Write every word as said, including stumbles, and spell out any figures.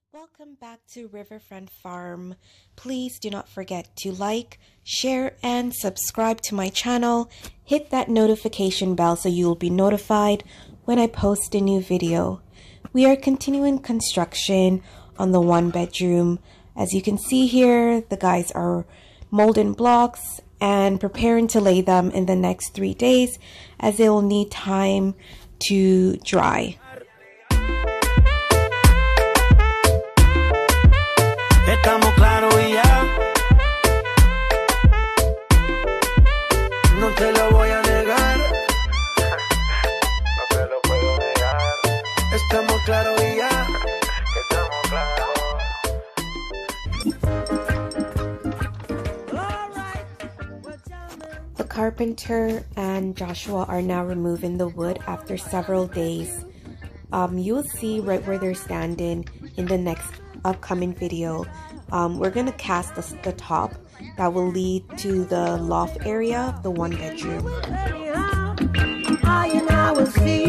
Welcome back to Riverfront Farm. Please do not forget to like, share, and subscribe to my channel. Hit that notification bell so you will be notified when I post a new video. We are continuing construction on the one bedroom. As you can see here, the guys are molding blocks and preparing to lay them in the next three days as they will need time to dry. Estamos claros y ya, no te lo voy a negar, no te lo puedo negar. Estamos claros y ya, estamos claros. The carpenter and Joshua are now removing the wood after several days. Um, you'll see right where they're standing in the next upcoming video. Um, we're gonna cast the, the top that will lead to the loft area of the one bedroom.